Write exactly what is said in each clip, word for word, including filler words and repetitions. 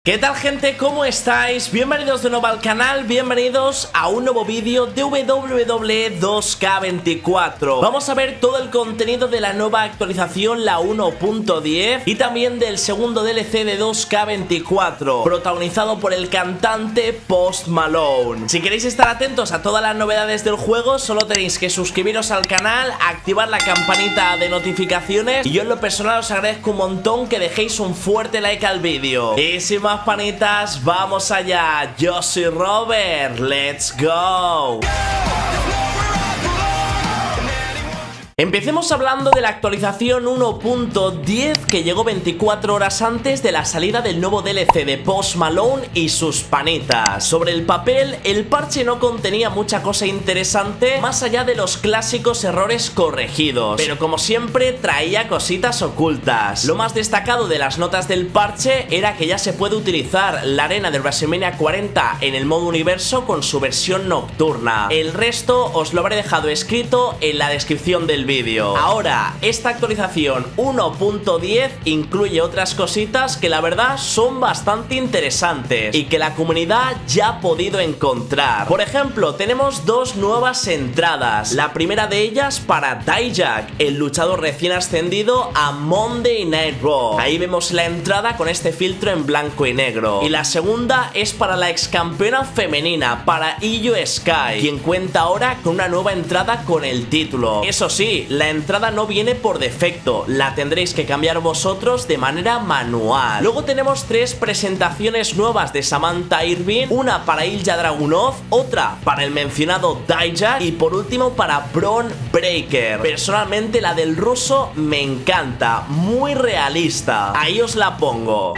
¿Qué tal, gente? ¿Cómo estáis? Bienvenidos de nuevo al canal, bienvenidos a un nuevo vídeo de W W E dos K veinticuatro. Vamos a ver todo el contenido de la nueva actualización, la uno punto diez, y también del segundo D L C de dos K veinticuatro, protagonizado por el cantante Post Malone. Si queréis estar atentos a todas las novedades del juego, solo tenéis que suscribiros al canal, activar la campanita de notificaciones, y yo en lo personal os agradezco un montón que dejéis un fuerte like al vídeo. Y sin más panitas, vamos allá. Yo soy Robert, let's go. Empecemos hablando de la actualización uno punto diez que llegó veinticuatro horas antes de la salida del nuevo D L C de Post Malone y sus panitas. Sobre el papel, el parche no contenía mucha cosa interesante más allá de los clásicos errores corregidos, pero como siempre traía cositas ocultas. Lo más destacado de las notas del parche era que ya se puede utilizar la arena de WrestleMania cuarenta en el modo universo con su versión nocturna. El resto os lo habré dejado escrito en la descripción del vídeo. Ahora, esta actualización uno punto diez incluye otras cositas que la verdad son bastante interesantes y que la comunidad ya ha podido encontrar. Por ejemplo, tenemos dos nuevas entradas. La primera de ellas para Dijak, el luchador recién ascendido a Monday Night Raw. Ahí vemos la entrada con este filtro en blanco y negro. Y la segunda es para la ex campeona femenina, para Io Sky, quien cuenta ahora con una nueva entrada con el título. Eso sí, la entrada no viene por defecto, la tendréis que cambiar vosotros de manera manual. Luego tenemos tres presentaciones nuevas de Samantha Irving, una para Ilja Dragunov, otra para el mencionado Dijak y por último para Bron Breakker. Personalmente la del ruso me encanta, muy realista. Ahí os la pongo.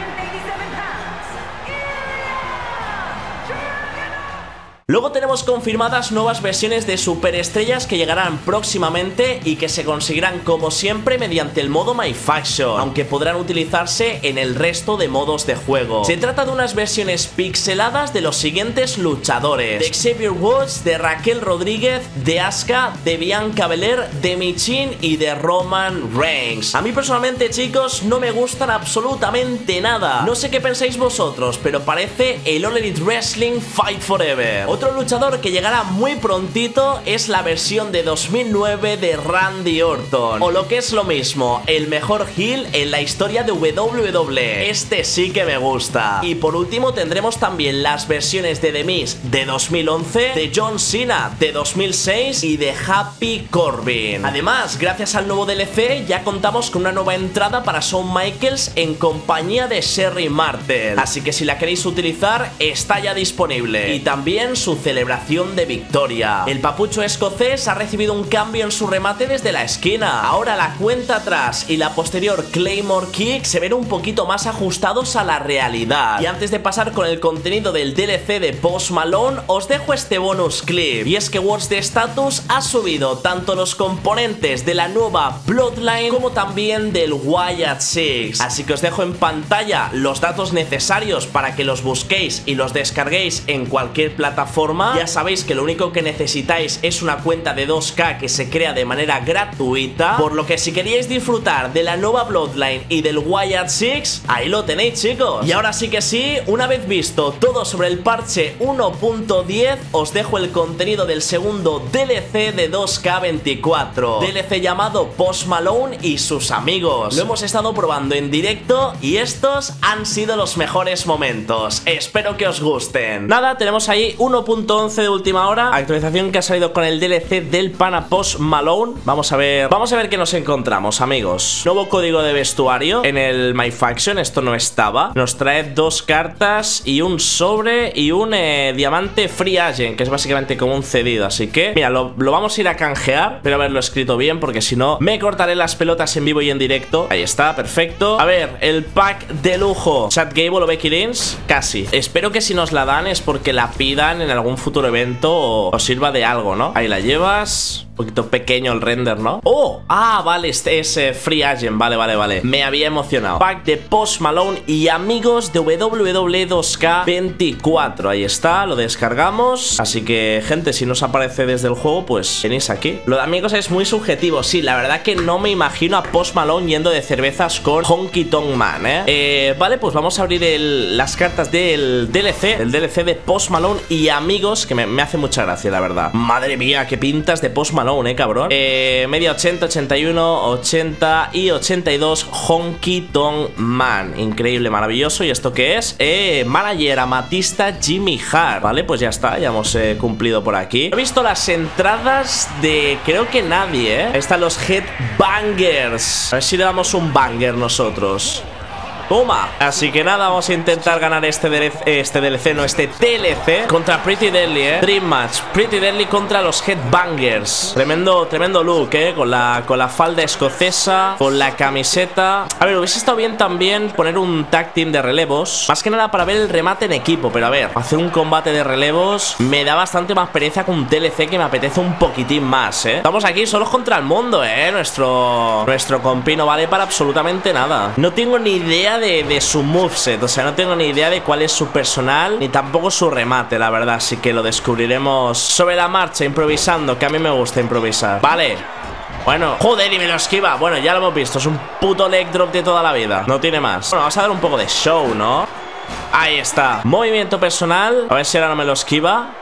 Luego tenemos confirmadas nuevas versiones de superestrellas que llegarán próximamente y que se conseguirán como siempre mediante el modo My Faction, aunque podrán utilizarse en el resto de modos de juego. Se trata de unas versiones pixeladas de los siguientes luchadores: de Xavier Woods, de Raquel Rodríguez, de Asuka, de Bianca Belair, de Michin y de Roman Reigns. A mí personalmente, chicos, no me gustan absolutamente nada. No sé qué pensáis vosotros, pero parece el All Elite Wrestling Fight Forever. Otro luchador que llegará muy prontito es la versión de dos mil nueve de Randy Orton, o lo que es lo mismo, el mejor heel en la historia de W W E. Este sí que me gusta. Y por último tendremos también las versiones de The Miz de dos mil once, de John Cena de dos mil seis y de Happy Corbin. Además, gracias al nuevo D L C ya contamos con una nueva entrada para Shawn Michaels en compañía de Sherri Martel, así que si la queréis utilizar está ya disponible. Y también su celebración de victoria. El papucho escocés ha recibido un cambio en su remate desde la esquina. Ahora la cuenta atrás y la posterior Claymore Kick se ven un poquito más ajustados a la realidad. Y antes de pasar con el contenido del D L C de Post Malone, os dejo este bonus clip. Y es que Words de Status ha subido tanto los componentes de la nueva Bloodline como también del Wyatt Six. Así que os dejo en pantalla los datos necesarios para que los busquéis y los descarguéis en cualquier plataforma. Ya sabéis que lo único que necesitáis es una cuenta de dos K que se crea de manera gratuita, por lo que si queríais disfrutar de la nueva Bloodline y del Wyatt Six, ahí lo tenéis, chicos. Y ahora sí que sí, una vez visto todo sobre el parche uno punto diez, os dejo el contenido del segundo D L C de dos K veinticuatro, D L C llamado Post Malone y sus amigos. Lo hemos estado probando en directo y estos han sido los mejores momentos. Espero que os gusten. Nada, tenemos ahí uno punto once de última hora, actualización que ha salido con el D L C del pana Post Malone. Vamos a ver, vamos a ver qué nos encontramos, amigos. Nuevo código de vestuario en el My Faction, esto no estaba. Nos trae dos cartas y un sobre y un eh, diamante Free Agent, que es básicamente como un cedido, así que mira, lo, lo vamos a ir a canjear, pero haberlo escrito bien porque si no me cortaré las pelotas en vivo y en directo. Ahí está, perfecto. A ver, el pack de lujo, Chad Gable o Becky Lynch, casi. Espero que si nos la dan es porque la pidan en en algún futuro evento os sirva de algo, ¿no? Ahí la llevas. Un poquito pequeño el render, ¿no? ¡Oh! Ah, vale, este es eh, Free Agent. Vale, vale, vale. Me había emocionado. Pack de Post Malone y amigos de W W E dos K veinticuatro. Ahí está, lo descargamos. Así que, gente, si no os aparece desde el juego, pues venís aquí. Lo de amigos es muy subjetivo. Sí, la verdad que no me imagino a Post Malone yendo de cervezas con Honky Tonk Man, ¿eh? eh vale, pues vamos a abrir el, las cartas del D L C. El D L C de Post Malone y amigos, que me, me hace mucha gracia, la verdad. Madre mía, qué pintas de Post Malone, eh, cabrón. Eh, media ochenta, ochenta y uno, ochenta y ochenta y dos Honky Tonk Man. Increíble, maravilloso. ¿Y esto qué es? Eh, manager amatista Jimmy Hart. Vale, pues ya está, ya hemos eh, cumplido por aquí. He visto las entradas de creo que nadie, ¿eh? Ahí están los Headbangers. A ver si le damos un banger nosotros. Toma. Así que nada, vamos a intentar ganar este D L C, este D L C, no, este T L C contra Pretty Deadly, eh. Dream Match. Pretty Deadly contra los Headbangers. Tremendo, tremendo look, eh. Con la, con la falda escocesa, con la camiseta. A ver, hubiese estado bien también poner un tag team de relevos. Más que nada para ver el remate en equipo. Pero a ver, hacer un combate de relevos me da bastante más pereza que un T L C que me apetece un poquitín más, eh. Estamos aquí solos contra el mundo, eh. Nuestro, nuestro compi no vale para absolutamente nada. No tengo ni idea De, de su moveset, o sea, no tengo ni idea de cuál es su personal, ni tampoco su remate, la verdad, así que lo descubriremos sobre la marcha, improvisando, que a mí me gusta improvisar. Vale. Bueno, joder, y me lo esquiva. Bueno, ya lo hemos visto, es un puto leg drop de toda la vida. No tiene más. Bueno, vamos a dar un poco de show, ¿no? Ahí está. Movimiento personal. A ver si ahora no me lo esquiva.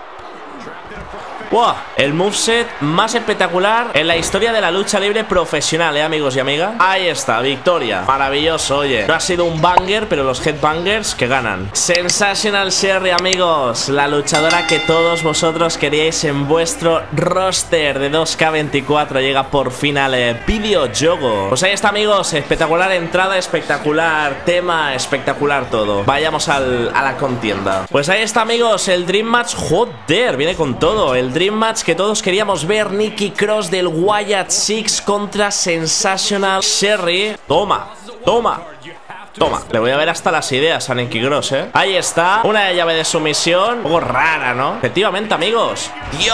¡Wow! El moveset más espectacular en la historia de la lucha libre profesional, ¿eh, amigos y amigas? Ahí está, victoria. Maravilloso, oye. No ha sido un banger, pero los Headbangers que ganan. Sensational Sherry, amigos. La luchadora que todos vosotros queríais en vuestro roster de dos K veinticuatro. Llega por fin al eh, videojuego. Pues ahí está, amigos. Espectacular entrada, espectacular tema, espectacular todo. Vayamos al, a la contienda. Pues ahí está, amigos. El Dream Match, joder, viene con todo. El Dream Match que todos queríamos ver. Nikki Cross del Wyatt Six contra Sensational Sherry. Toma, toma, toma. Le voy a ver hasta las ideas a Nikki Cross, eh. Ahí está, una llave de sumisión. Un poco rara, ¿no? Efectivamente, amigos.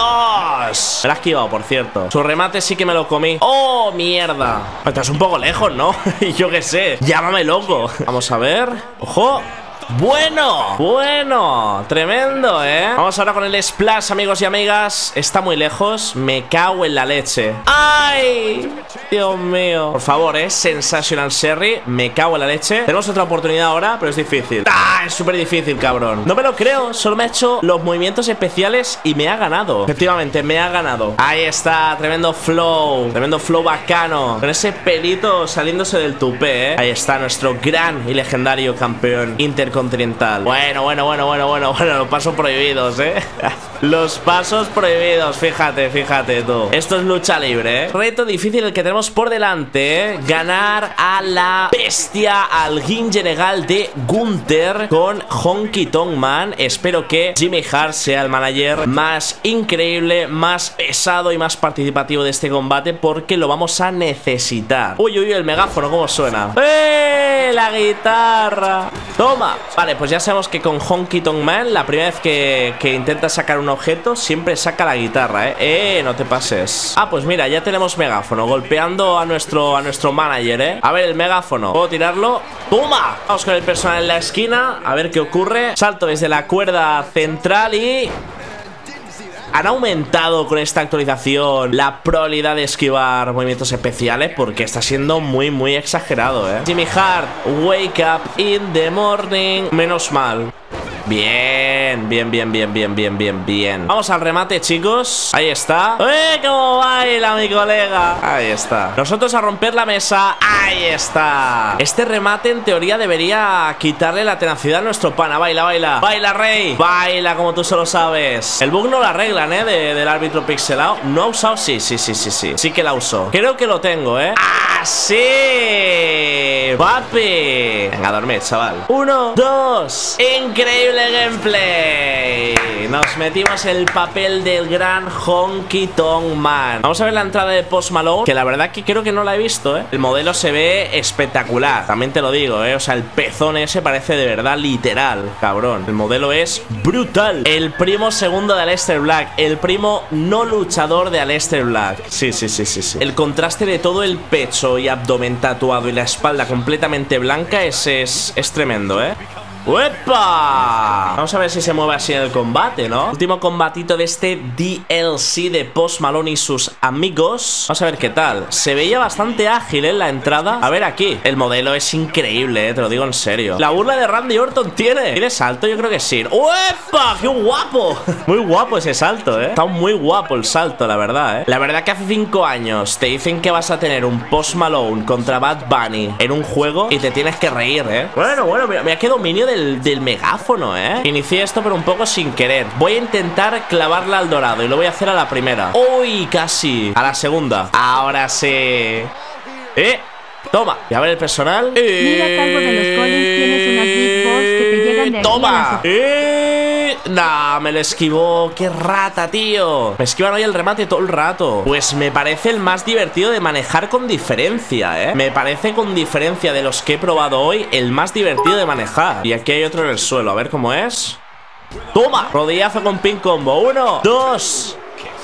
¡Dios! Me la ha esquivado, por cierto. Su remate sí que me lo comí. ¡Oh, mierda! Estás un poco lejos, ¿no? Yo qué sé. Llámame loco. Vamos a ver. ¡Ojo! Bueno, bueno, tremendo, ¿eh? Vamos ahora con el splash, amigos y amigas. Está muy lejos, me cago en la leche. ¡Ay! Dios mío. Por favor, ¿eh? Sensational Sherry, me cago en la leche. Tenemos otra oportunidad ahora, pero es difícil. ¡Ah! Es súper difícil, cabrón. No me lo creo, solo me ha hecho los movimientos especiales y me ha ganado. Efectivamente, me ha ganado. Ahí está, tremendo flow. Tremendo flow bacano. Con ese pelito saliéndose del tupé, ¿eh? Ahí está nuestro gran y legendario campeón intercontinental. Bueno, bueno, bueno, bueno, bueno, bueno, los pasos prohibidos, ¿eh? Los pasos prohibidos, fíjate, fíjate tú. Esto es lucha libre, ¿eh? Reto difícil el que tenemos por delante, ¿eh? Ganar a la bestia, al guinje legal de Gunther con Honky Tonk Man. Espero que Jimmy Hart sea el manager más increíble, más pesado y más participativo de este combate, porque lo vamos a necesitar. Uy, uy, el megáfono, ¿cómo suena? ¡Eh! La guitarra. Toma. Vale, pues ya sabemos que con Honky Tonk Man, la primera vez que, que intenta sacar un objeto, siempre saca la guitarra, ¿eh? Eh, no te pases. Ah, pues mira, ya tenemos megáfono, golpeando a nuestro, a nuestro manager, ¿eh? A ver, el megáfono, ¿puedo tirarlo? ¡Toma! Vamos con el personal en la esquina, a ver qué ocurre. Salto desde la cuerda central y... han aumentado con esta actualización la probabilidad de esquivar movimientos especiales, porque está siendo muy, muy exagerado, ¿eh? Jimmy Hart, wake up in the morning. Menos mal. Bien, bien, bien, bien, bien, bien, bien, bien. Vamos al remate, chicos. Ahí está. ¡Eh! ¡Cómo baila mi colega! Ahí está. Nosotros a romper la mesa. Ahí está. Este remate en teoría debería quitarle la tenacidad a nuestro pana. Baila, baila. Baila, rey. Baila como tú solo sabes. El bug no lo arreglan, ¿eh? De, del árbitro pixelado. ¿No ha usado? Sí, sí, sí, sí, sí. Sí que la usó. Creo que lo tengo, ¿eh? ¡Ah, sí! ¡Papi! Venga, a dormir, chaval. Uno, dos. Increíble telegameplay. Nos metimos el papel del gran Honky Tonk Man. Vamos a ver la entrada de Post Malone, que la verdad que creo que no la he visto, ¿eh? El modelo se ve espectacular, también te lo digo, ¿eh? O sea, el pezón ese parece de verdad literal, cabrón. El modelo es brutal. El primo segundo de Aleister Black, el primo no luchador de Aleister Black. Sí, sí, sí, sí, sí. El contraste de todo el pecho y abdomen tatuado y la espalda completamente blanca es, es, es tremendo, ¿eh? ¡Uepa! Vamos a ver si se mueve así en el combate, ¿no? Último combatito de este D L C de Post Malone y sus amigos. Vamos a ver qué tal. Se veía bastante ágil en la entrada. A ver aquí. El modelo es increíble, ¿eh? Te lo digo en serio. La burla de Randy Orton tiene. ¿Tiene salto? Yo creo que sí. ¡Uepa! ¡Qué guapo! Muy guapo ese salto, ¿eh? Está muy guapo el salto, la verdad, ¿eh? La verdad que hace cinco años te dicen que vas a tener un Post Malone contra Bad Bunny en un juego y te tienes que reír, ¿eh? Bueno, bueno, mira, mira qué dominio de Del, del megáfono, ¿eh? Inicié esto pero un poco sin querer. Voy a intentar clavarla al dorado y lo voy a hacer a la primera. ¡Uy! Casi. A la segunda. Ahora sí. ¡Eh! Toma. Y a ver el personal. Mira, Calvo de los Collins, tienes unas Big Balls que te llegan de aquí. ¡Toma! ¡Eh! Nah, me lo esquivó. ¡Qué rata, tío! Me esquivan hoy el remate todo el rato. Pues me parece el más divertido de manejar con diferencia, ¿eh? Me parece con diferencia de los que he probado hoy el más divertido de manejar. Y aquí hay otro en el suelo. A ver cómo es. ¡Toma! Rodillazo con pin combo. Uno, dos.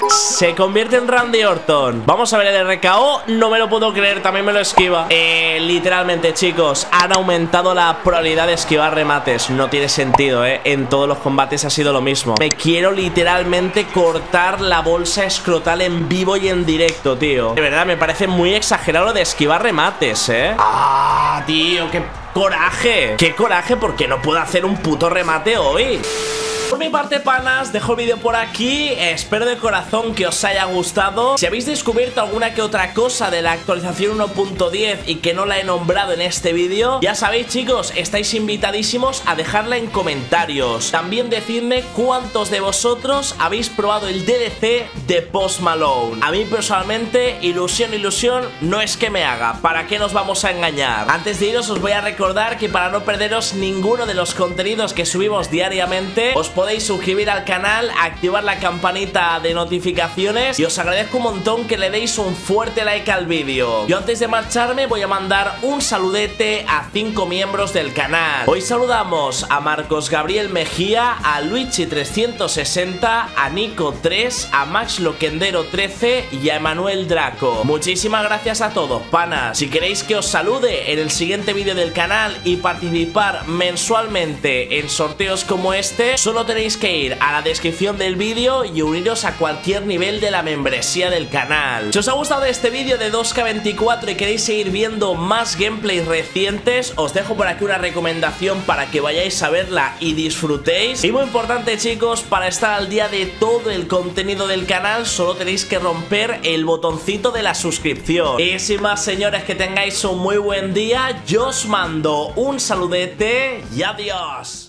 Se convierte en Randy Orton. Vamos a ver el R K O. No me lo puedo creer, también me lo esquiva. eh, Literalmente, chicos, han aumentado la probabilidad de esquivar remates. No tiene sentido, eh En todos los combates ha sido lo mismo. Me quiero literalmente cortar la bolsa escrotal en vivo y en directo, tío. De verdad, me parece muy exagerado lo de esquivar remates, eh Ah, tío, qué coraje. Qué coraje porque no puedo hacer un puto remate hoy. Por mi parte, panas, dejo el vídeo por aquí. Espero de corazón que os haya gustado. Si habéis descubierto alguna que otra cosa de la actualización uno punto diez y que no la he nombrado en este vídeo, ya sabéis, chicos, estáis invitadísimos a dejarla en comentarios. También decidme cuántos de vosotros habéis probado el D L C de Post Malone. A mí personalmente, ilusión, ilusión no es que me haga. ¿Para qué nos vamos a engañar? Antes de iros, os voy a recordar que para no perderos ninguno de los contenidos que subimos diariamente, os podéis suscribir al canal, activar la campanita de notificaciones y os agradezco un montón que le deis un fuerte like al vídeo. Yo antes de marcharme voy a mandar un saludete a cinco miembros del canal. Hoy saludamos a Marcos Gabriel Mejía, a Luigi trescientos sesenta, a Nico tres, a Max Loquendero trece y a Emanuel Draco. Muchísimas gracias a todos, panas. Si queréis que os salude en el siguiente vídeo del canal y participar mensualmente en sorteos como este, solo tenéis que ir a la descripción del vídeo y uniros a cualquier nivel de la membresía del canal. Si os ha gustado este vídeo de dos K veinticuatro y queréis seguir viendo más gameplays recientes, os dejo por aquí una recomendación para que vayáis a verla y disfrutéis. Y muy importante, chicos, para estar al día de todo el contenido del canal, solo tenéis que romper el botoncito de la suscripción. Y sin más, señores, que tengáis un muy buen día. Yo os mando un saludete y adiós.